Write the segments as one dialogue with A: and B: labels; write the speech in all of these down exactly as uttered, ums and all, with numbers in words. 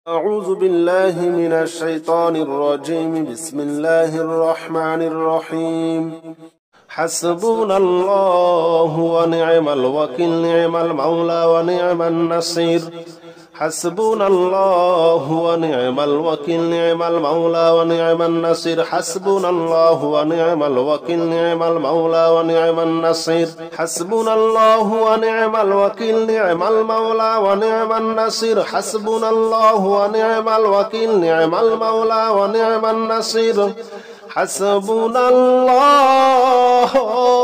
A: أعوذ بالله من الشيطان الرجيم. بسم الله الرحمن الرحيم. حسبنا الله ونعم الوكيل، نعم المولى ونعم النصير. حسبنا الله ونعم الوكيل، نعم المولى ونعم النصير. حسبنا الله ونعم الوكيل، نعم المولى ونعم النصير. حسبنا الله ونعم الوكيل، نعم المولى ونعم النصير. حسبنا الله ونعم الوكيل، نعم المولى ونعم النصير. حسبنا الله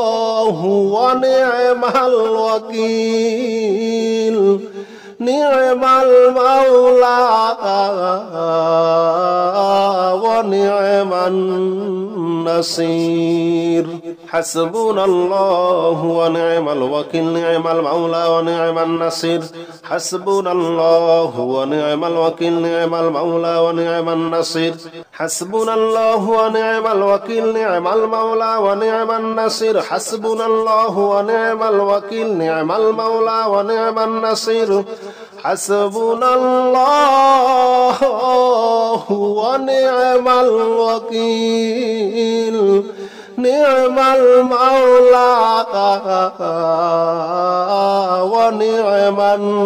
A: ونعم الوكيل، نعم المولى ونعم النصير. حسبنا الله ونعم الوكيل، نعم المولى ونعم النصير. حسبنا الله ونعم الوكيل، نعم المولى ونعم النصير. حسبنا الله ونعم الوكيل، نعم المولى ونعم النصير. حسبنا الله ونعم الوكيل، نعم المولى ونعم النصير. حسبنا الله ونعم الوكيل، نعم المولى ونعم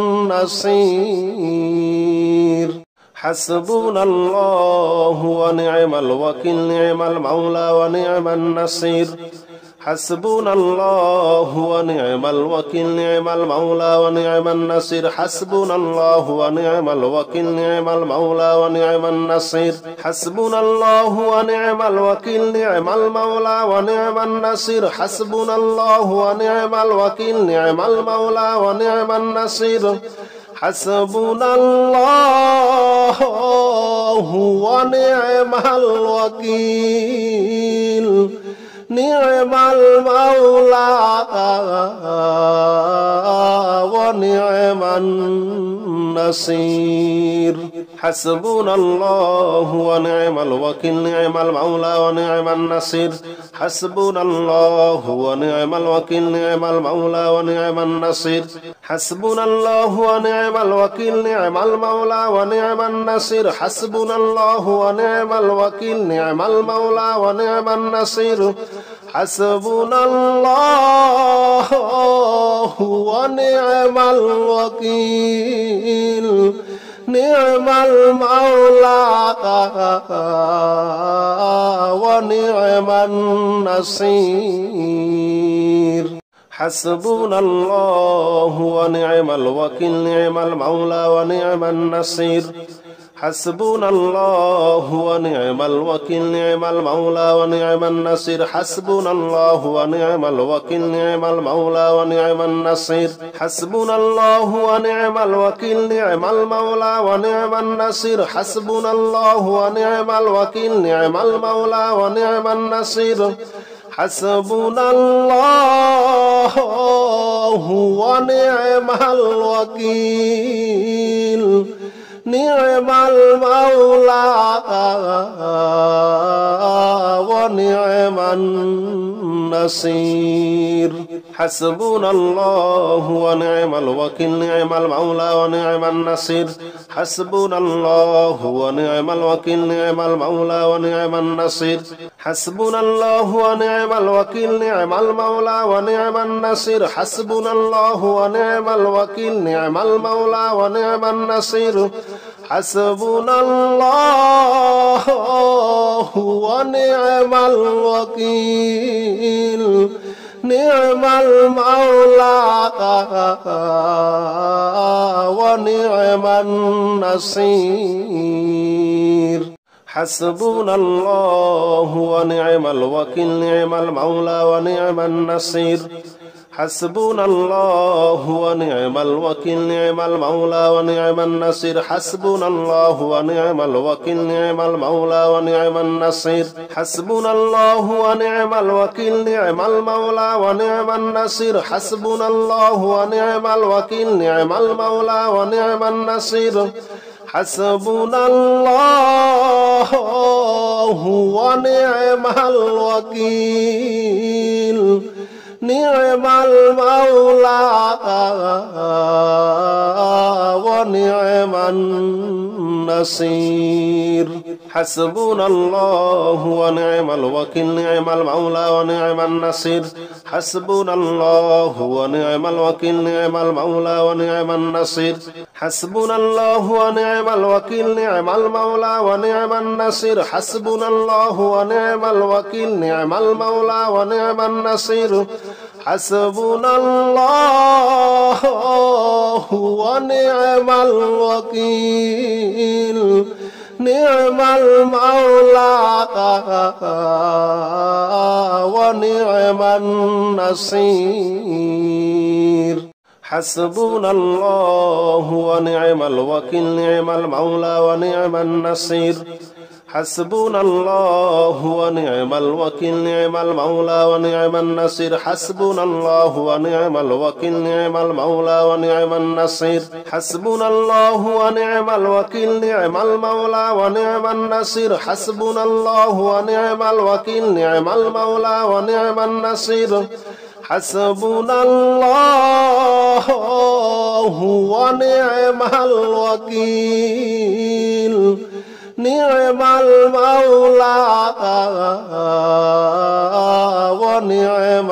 A: النصير. حسبنا الله ونعم الوكيل، نعم المولى ونعم النصير. حسبنا الله ونعم الوكيل، نعم المولى ونعم النصير. حسبنا الله ونعم الوكيل، نعم المولى ونعم النصير. حسبنا الله ونعم الوكيل، نعم المولى ونعم النصير. حسبنا الله ونعم الوكيل، نعم المولى ونعم النصير. حسبنا الله ونعم الوكيل، نعم المولى ونعم النصير. حسبنا الله ونعم الوكيل، نعم المولى ونعم النصير. حسبنا الله ونعم الوكيل، نعم المولى ونعم النصير. حسبنا الله ونعم الوكيل، نعم المولى ونعم النصير. حسبنا الله ونعم الوكيل، نعم المولى ونعم النصير. حسبنا الله ونعم الوكيل، نعم المولى ونعم النصير. حسبنا الله ونعم الوكيل، نعم المولى ونعم النصير. حسبنا الله ونعم الوكيل، نعم المولى ونعم النصير. حسبنا الله ونعم الوكيل، نعم المولى ونعم النصير. حسبنا الله ونعم الوكيل، نعم المولى ونعم النصير. حسبنا الله ونعم الوكيل، نعم المولى ونعم النصير. حسبنا الله ونعم الوكيل، نعم المولى ونعم النصير. حسبنا الله ونعم الوكيل، نعم المولى ونعم النصير. حسبنا الله ونعم الوكيل، نعم المولى ونعم النصير. حسبنا الله ونعم الوكيل، نعم المولى ونعم النصير. حسبنا الله ونعم الوكيل، نعم المولى ونعم النصير. حسبنا الله ونعم الوكيل، نعم المولى ونعم النصير. حسبنا الله ونعم الوكيل، نعم المولى ونعم النصير. حسبنا الله ونعم الوكيل، نعم المولى ونعم النصير. حسبنا الله ونعم الوكيل، نعم المولى ونعم النصير. حسبنا الله ونعم الوكيل، نعم المولى ونعم النصير. حسبنا الله ونعم الوكيل، نعم المولى ونعم النصير. حسبنا الله ونعم الوكيل، نعم المولى ونعم النصير. النصير حسبنا الله ونعم الوكيل نعم المولى ونعم النصير حسبنا الله ونعم الوكيل نعم المولى ونعم النصير حسبنا الله ونعم الوكيل نعم المولى ونعم النصير حسبنا الله ونعم الوكيل نعم المولى ونعم النصير حسبنا الله ونعم الوكيل نعم المولى ونعم النصير حسبنا الله ونعم الوكيل نعم المولى ونعم النصير حسبنا الله ونعم الوكيل نعم المولى ونعم النصير حسبنا الله ونعم الوكيل نعم المولى ونعم النصير حسبنا الله ونعم الوكيل نعم المولى ونعم النصير حسبنا الله ونعم الوكيل نعم المولى ونعم النصير حسبنا الله ونعم الوكيل نعم المولى ونعم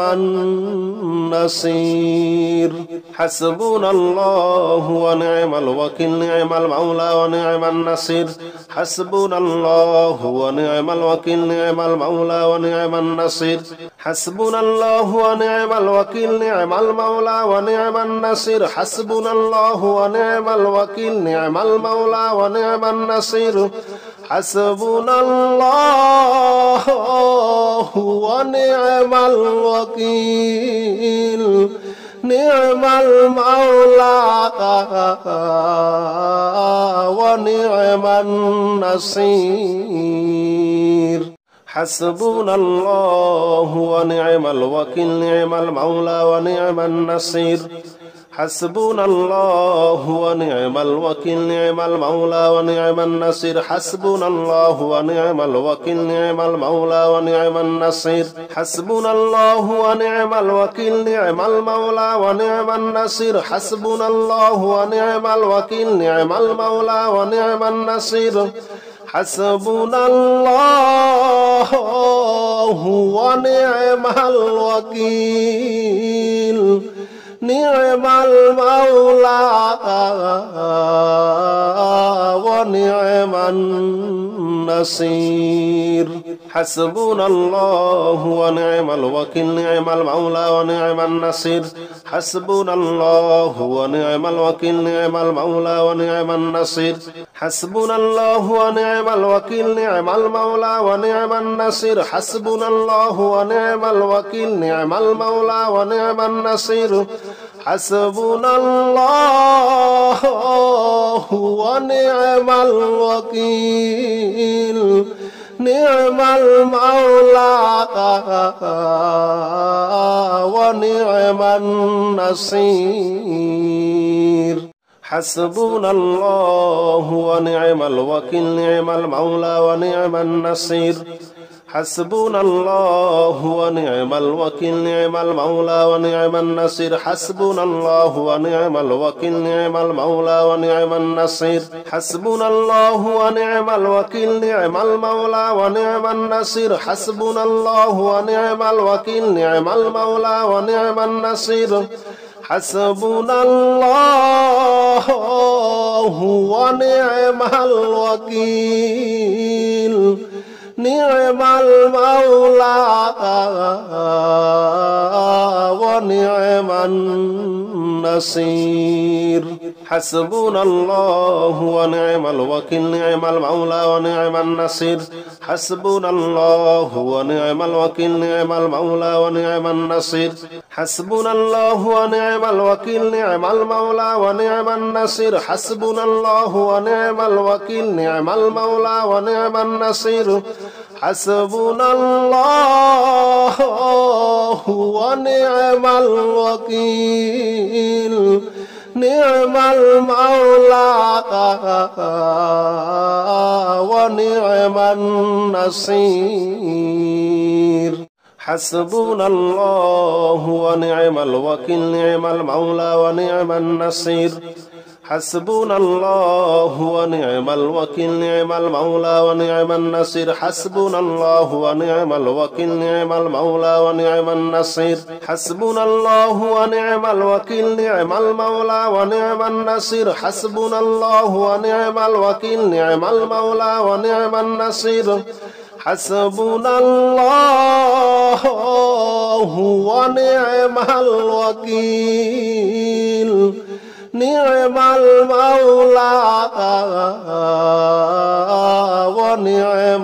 A: النصير حسبنا الله ونعم الوكيل نعم المولى ونعم النصير حسبنا الله ونعم الوكيل نعم المولى ونعم النصير حسبنا الله ونعم الوكيل نعم المولى ونعم النصير حسبنا الله ونعم الوكيل نعم المولى ونعم النصير حسبنا الله ونعم الوكيل نعم المولى ونعم النصير حسبنا الله ونعم الوكيل نعم المولى ونعم النصير حسبنا الله ونعم الوكيل نعم المولى ونعم النصير حسبنا الله ونعم الوكيل نعم المولى ونعم النصير حسبنا الله ونعم الوكيل نعم المولى ونعم النصير حسبنا الله ونعم الوكيل نعم المولى ونعم النصير حسبنا الله ونعم الوكيل نعم المولى ونعم النصير حسبنا الله ونعم الوكيل نعم المولى ونعم النصير حسبنا الله ونعم الوكيل نعم المولى ونعم النصير حسبنا الله ونعم الوكيل نعم المولى ونعم النصير حسبنا الله ونعم الوكيل نعم المولى ونعم النصير حسبنا الله ونعم الوكيل نعم المولى ونعم النصير حسبنا الله ونعم الوكيل نعم المولى ونعم النصير حسبنا الله ونعم الوكيل نعم المولى ونعم النصير حسبنا الله ونعم الوكيل نعم المولى ونعم النصير حسبنا الله ونعم الوكيل نعم المولى ونعم النصير حسبنا الله ونعم الوكيل نعم المولى ونعم النصير حسبنا الله ونعم الوكيل نعم المولى ونعم النصير حسبنا الله ونعم الوكيل نعم المولى ونعم النصير حسبنا الله ونعم الوكيل نعم المولى ونعم النصير حسبنا الله ونعم الوكيل نعم المولى ونعم النصير حسبنا الله ونعم الوكيل نعم المولى ونعم النصير حسبنا الله ونعم الوكيل نعم المولى ونعم النصير حسبنا الله ونعم الوكيل نعم المولى ونعم النصير حسبنا الله ونعم الوكيل نعم المولى ونعم النصير حسبنا الله ونعم الوكيل نعم المولى ونعم النصير حسبنا الله ونعم الوكيل نعم المولى ونعم النصير حسبنا الله ونعم الوكيل نعم المولى ونعم النصير حسبنا الله ونعم الوكيل نعم المولى ونعم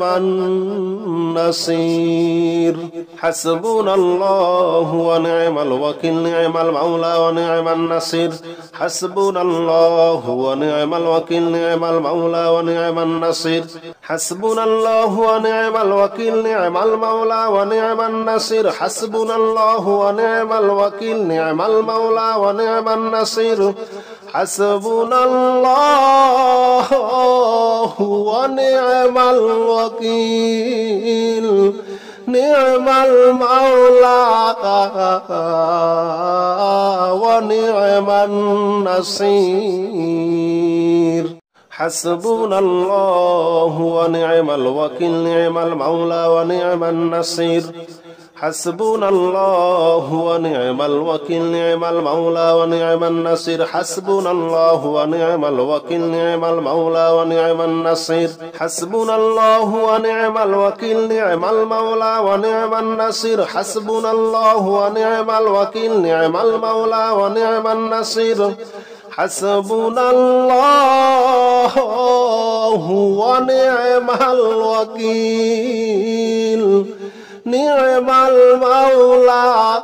A: النصير حسبنا الله ونعم الوكيل نعم المولى ونعم النصير حسبنا الله ونعم الوكيل نعم المولى ونعم النصير حسبنا الله ونعم الوكيل نعم المولى ونعم النصير حسبنا الله ونعم الوكيل نعم المولى ونعم النصير حسبنا الله ونعم الوكيل نعم المولى ونعم النصير حسبنا الله ونعم الوكيل نعم المولى ونعم النصير حسبنا الله ونعم الوكيل نعم المولى ونعم النصير حسبنا الله ونعم الوكيل نعم المولى ونعم النصير حسبنا الله ونعم الوكيل نعم المولى ونعم النصير حسبنا الله ونعم الوكيل نعم المولى ونعم النصير حسبنا الله ونعم الوكيل نعم المولى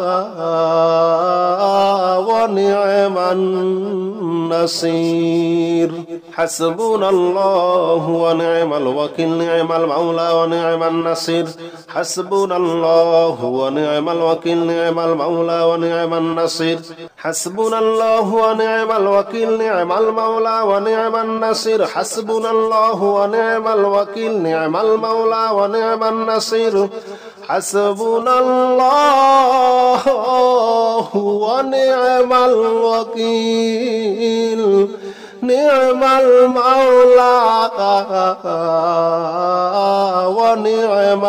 A: ونعم النصير حسبنا الله ونعم الوكيل نعم المولى ونعم النصير حسبنا الله ونعم الوكيل نعم المولى ونعم النصير حسبنا الله ونعم الوكيل نعم المولى ونعم النصير حسبنا الله ونعم الوكيل نعم المولى ونعم النصير حسبنا الله ونعم الوكيل نعم المولى ونعم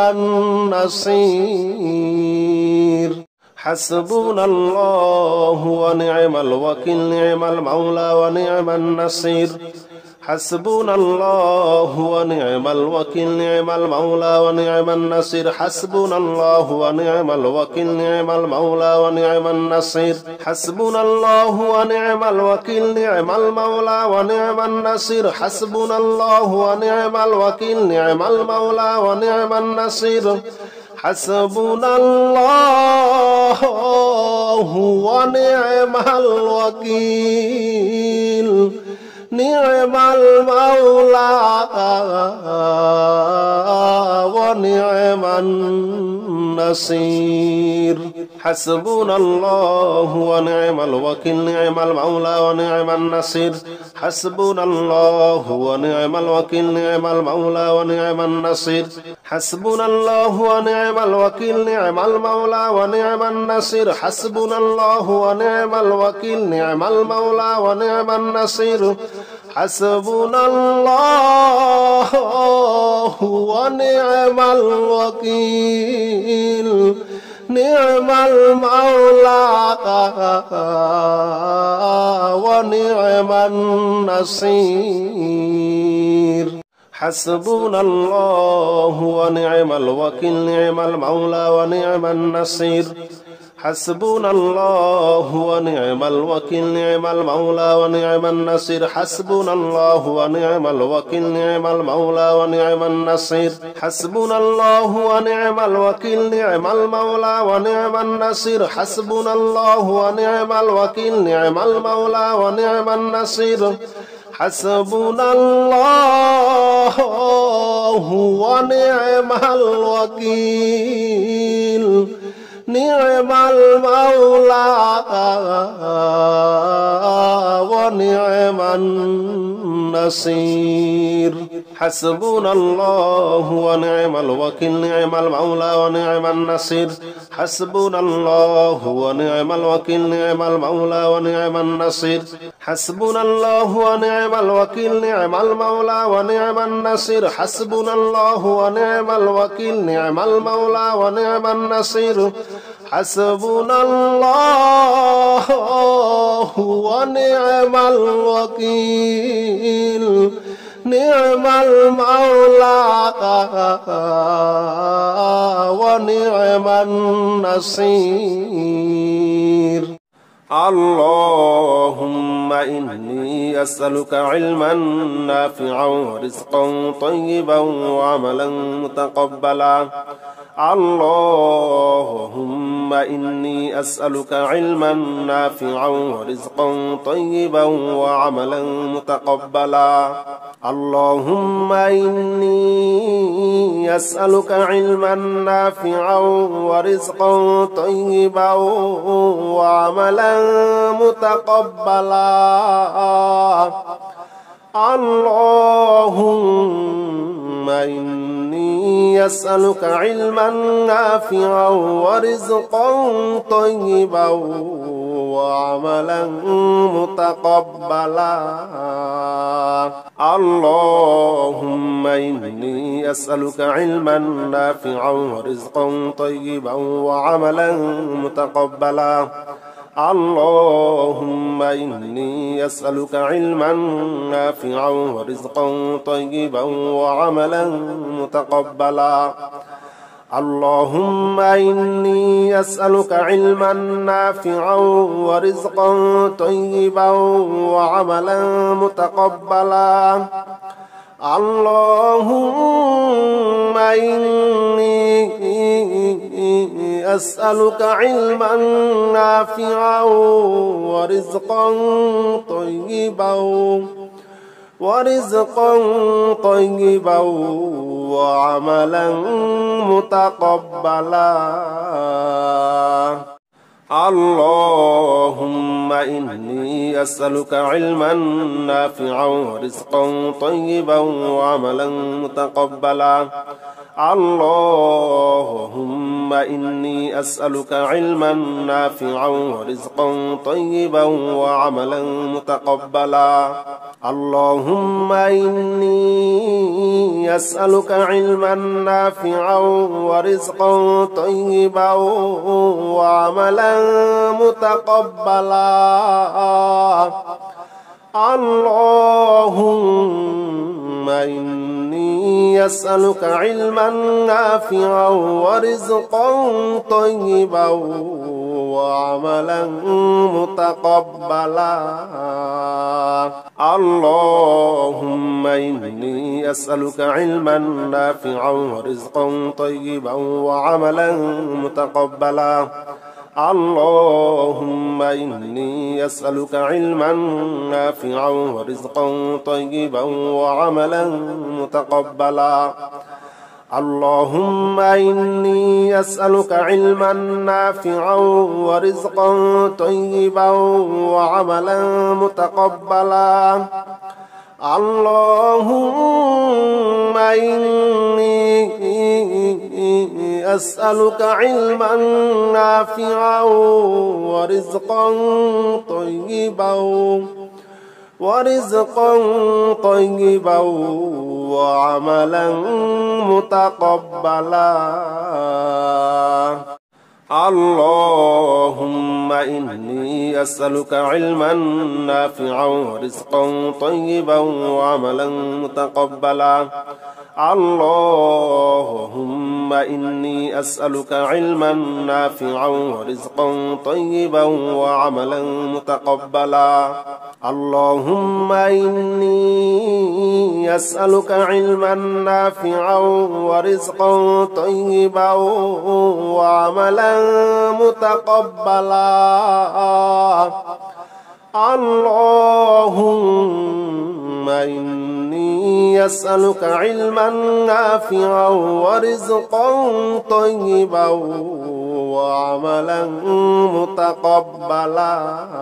A: النصير حسبنا الله ونعم الوكيل نعم المولى ونعم النصير حسبنا الله ونعم الوكيل نعم المولى ونعم النصير حسبنا الله ونعم الوكيل نعم المولى ونعم النصير حسبنا الله ونعم الوكيل نعم المولى ونعم النصير حسبنا الله ونعم الوكيل نعم المولى ونعم النصير حسبنا الله ونعم الوكيل نعم المولى ونعم النصير حسبنا الله ونعم الوكيل نعم المولى ونعم النصير حسبنا الله ونعم الوكيل نعم المولى ونعم النصير حسبنا الله ونعم الوكيل نعم المولى ونعم النصير حسبنا الله ونعم الوكيل نعم المولى ونعم النصير حسبنا الله ونعم الوكيل نعم المولى ونعم النصير حسبنا الله ونعم الوكيل نعم المولى ونعم النصير حسبنا الله ونعم الوكيل نعم المولى ونعم النصير حسبنا الله ونعم الوكيل نعم المولى ونعم النصير حسبنا الله ونعم الوكيل نعم المولى ونعم النصير حسبنا الله ونعم الوكيل نعم المولى ونعم النصير حسبنا الله ونعم الوكيل نعم المولى ونعم النصير النصير حسبنا الله ونعم الوكيل نعم المولى ونعم النصير حسبنا الله ونعم الوكيل نعم المولى ونعم النصير حسبنا الله ونعم الوكيل نعم المولى ونعم النصير حسبنا الله ونعم الوكيل نعم المولى ونعم النصير حسبنا الله ونعم الوكيل نعم المولى ونعم النصير اللهم إني أسألك علما نافعا ورزقا طيبا وعملا متقبلا اللهم إني أسألك علما نافعا ورزقا طيبا وعملا متقبلا اللهم إني أسألك علما نافعا ورزقا طيبا وعملا متقبلا اللهم إني أسألك علما نافعا ورزقا طيبا وعملا متقبلا اللهم إني أسألك علما نافعا ورزقا طيبا وعملا متقبلا اللهم إني أسألك علما نافعا ورزقا طيبا وعملا متقبلا اللهم إني أسألك علما نافعا ورزقا طيبا وعملا متقبلا اللهم إني أسألك علما نافعا ورزقا طيبا ورزقا طيبا وعملا متقبلا اللهم إني أسألك علما نافعا ورزقا طيبا وعملا متقبلا اللهم إني أسألك علما نافعا ورزقا طيبا وعملا متقبلا اللهم إني أسألك علما نافعا ورزقا طيبا وعملا متقبلا اللهم إني أسألك علما نافعا ورزقا طيبا وعملا متقبلا اللهم إني أسألك علما نافعا ورزقا طيبا وعملا متقبلا اللهم إني أسألك علما نافعا ورزقا طيبا وعملا متقبلا اللهم إني أسألك علما نافعا ورزقا طيبا وعملا متقبلا اللهم إني أسألك علما نافعا ورزقا طيبا ورزقا طيبا وعملا متقبلا اللهم إني أسألك علما نافعا ورزقا طيبا وعملا متقبلا اللهم إني أسألك علما نافعا ورزقا طيبا وعملا متقبلا اللهم إني أسألك علما نافعا ورزقا طيبا وعملا متقبلا اللهم إني أسألك علما نافعا ورزقا طيبا وعملا متقبلا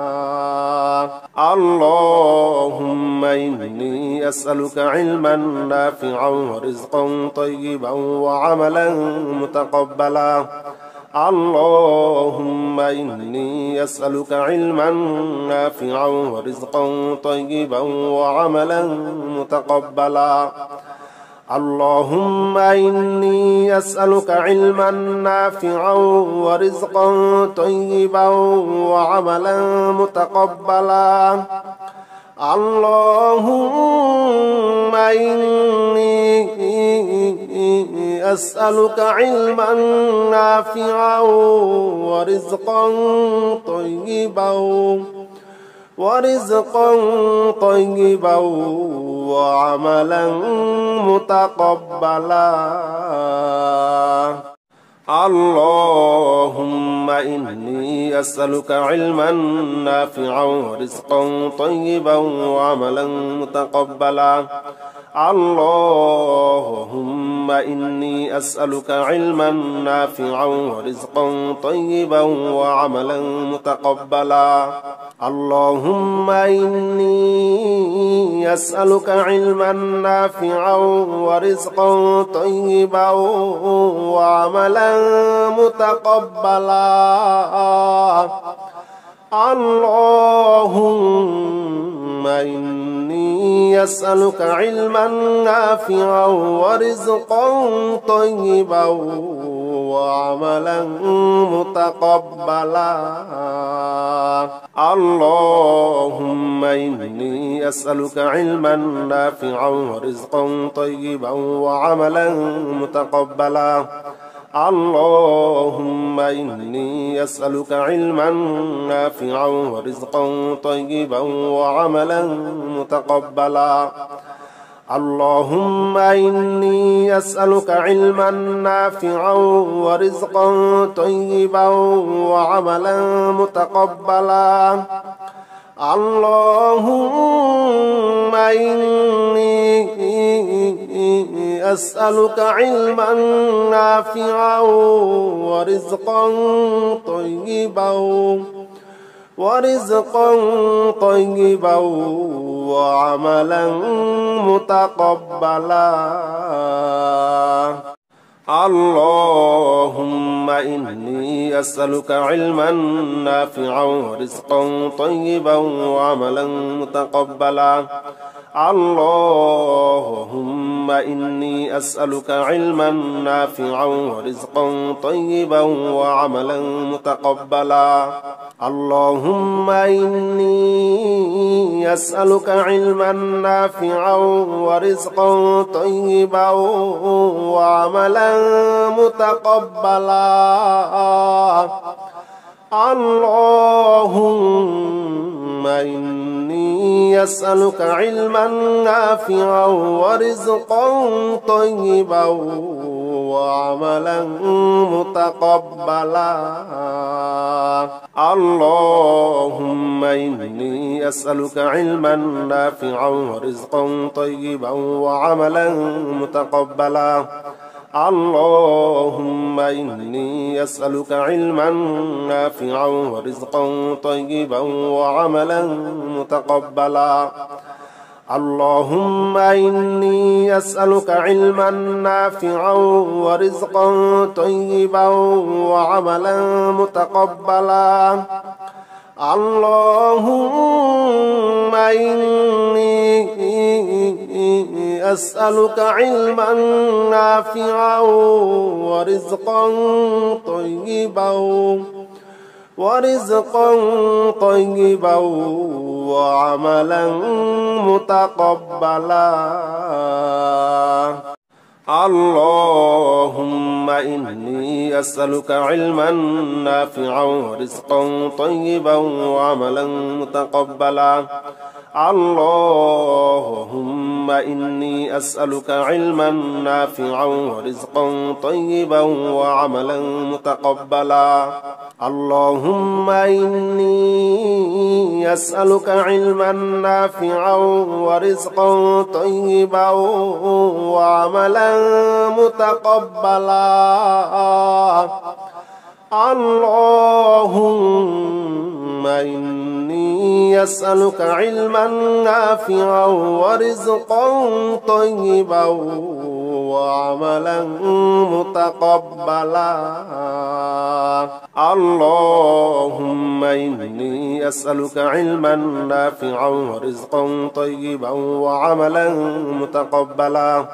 A: اللهم إني أسألك علما نافعا ورزقا طيبا وعملا متقبلا اللهم إني أسألك علما نافعا ورزقا طيبا وعملا متقبلا اللهم إني أسألك علما نافعا ورزقا طيبا وعملا متقبلا اللهم إني أسألك علما نافعا ورزقا طيبا ورزقا طيبا وعملا متقبلا اللهم إني أسألك علما نافعا ورزقا طيبا وعملا متقبلا اللهم إني أسألك علما نافعا ورزقا طيبا وعملا متقبلا اللهم إني أسألك علما نافعا ورزقا طيبا وعملا متقبلا اللهم إني أسألك علما نافعا ورزقا طيبا وعملا متقبلا اللهم إني أسألك علما نافعا ورزقا طيبا وعملا متقبلا اللهم إني أسألك علما نافعا ورزقا طيبا وعملا متقبلا اللهم إني أسألك علما نافعا ورزقا طيبا وعملا متقبلا اللهم إني أسألك علما نافعا ورزقا طيبا ورزقا طيبا وعملا متقبلا اللهم إني أسألك علما نافعا ورزقا طيبا وعملا متقبلا اللهم إني أسألك علما نافعا ورزقا طيبا وعملا متقبلا اللهم إني أسألك علما نافعا ورزقا طيبا وعملا متقبلا اللهم إني أسألك علما نافعا ورزقا طيبا وعملا متقبلا اللهم إني أسألك علما نافعا ورزقا طيبا وعملا متقبلا اللهم إني أسألك علما نافعا ورزقا طيبا وعملا متقبلا اللهم إني أسألك علما نافعا ورزقا طيبا وعملا متقبلا اللهم إني أسألك علما نافعا ورزقا طيبا ورزقا طيبا وعملا متقبلا اللهم إني أسألك علما نافعا ورزقا طيبا وعملا متقبلا اللهم إني أسألك علما نافعا ورزقا طيبا وعملا متقبلا اللهم إني أسألك علما نافعا ورزقا طيبا وعملا متقبلا اللهم إني أسألك علما نافعا ورزقا طيبا وعملا متقبلا اللهم إني أسألك علما نافعا ورزقا طيبا وعملا متقبلا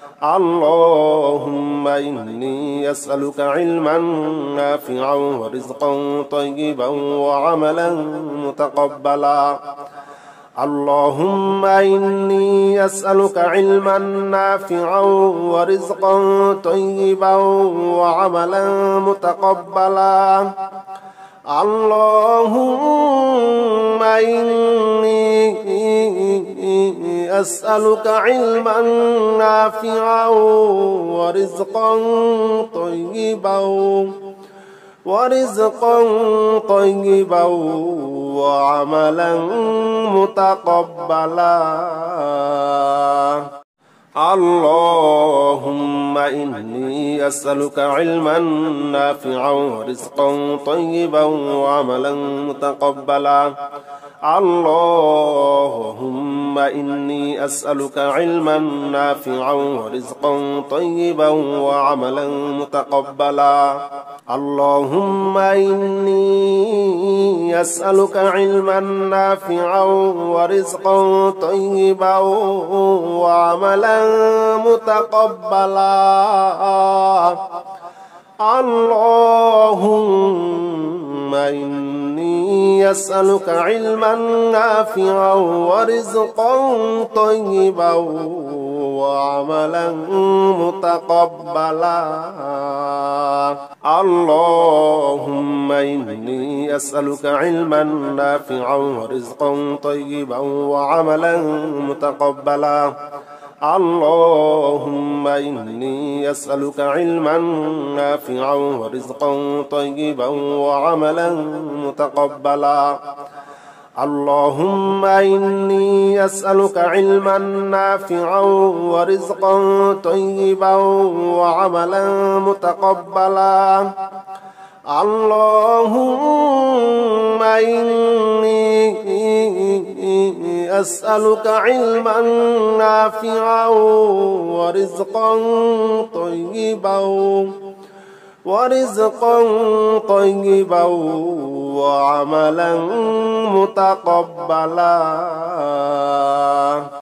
A: اللهم إني أسألك علما نافعا ورزقا طيبا وعملا متقبلا اللهم إني أسألك علما نافعا ورزقا طيبا وعملا متقبلا اللهم إني أسألك علما نافعا ورزقا طيبا ورزقا طيبا وعملا متقبلا اللهم إني أسألك علما نافعا ورزقا طيبا وعملا متقبلا اللهم إني أسألك علما نافعا ورزقا طيبا وعملا متقبلا اللهم إني أسألك علما نافعا ورزقا طيبا وعملا متقبلا اللهم إني أسألك علما نافعا ورزقا طيبا وعملا متقبلا اللهم إني أسألك علما نافعا ورزقا طيبا وعملا متقبلا اللهم إني أسألك علما نافعا ورزقا طيبا وعملا متقبلا اللهم إني أسألك علما نافعا ورزقا طيبا وعملا متقبلا اللهم إني أسألك علما نافعا ورزقا طيبا ورزقا طيبا وعملا متقبلا